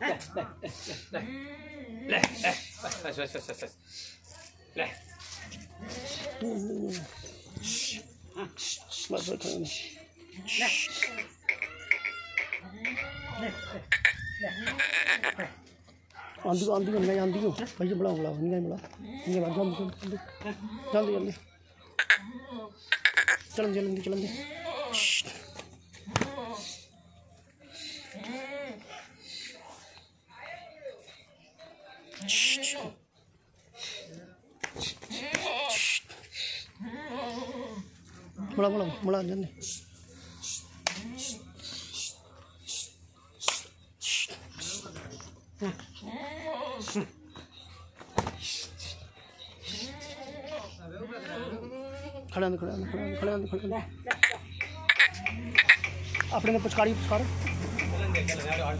ले बस ले आंधी आंधी नहीं आंधी हो भाई बुलाओ बुलाओ नहीं बुला नहीं बुला जल्दी जल्दी जल्दी चलन जल्दी चलन बुला बुला बुला जल्दी खड़ा अपने पुचकारी पुचकार